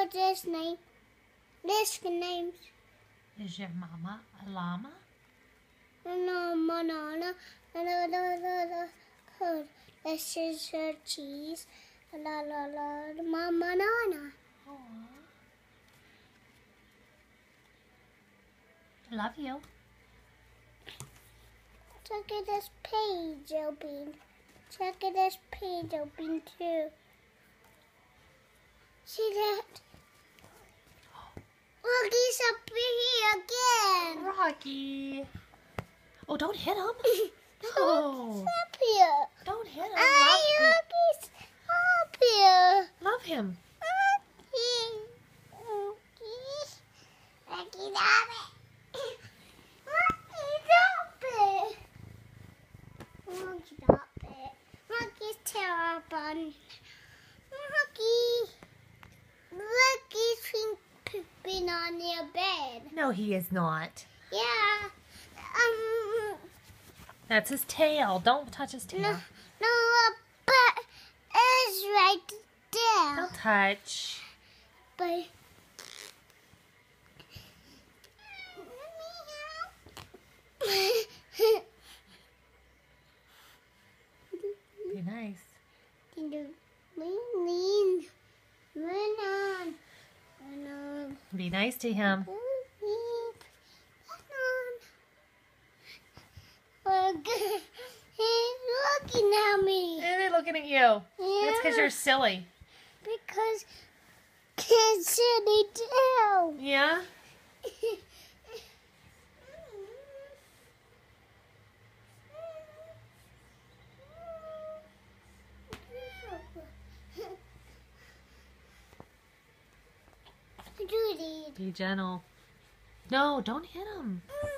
What's his name? This name. Is your mama a llama? No, banana. This is her cheese. La la la, mama banana. Aww. Love you. Check it, this page open. Check it, this page open too. See that? Look, he's up here again. Rocky. Oh, don't hit him. Look, Oh, he's up here. don't hit him. Look, he's up here. Love him. Rocky's terrible. Rocky's been on your bed. No, he is not. Yeah. That's his tail. Don't touch his tail. No, but it's right there. Don't touch. But Be nice. Run on. Be nice to him. Look, he's looking at me. And they're looking at you. That's because you're silly. Because kids silly too. Yeah? Judy. Be gentle. No, don't hit him.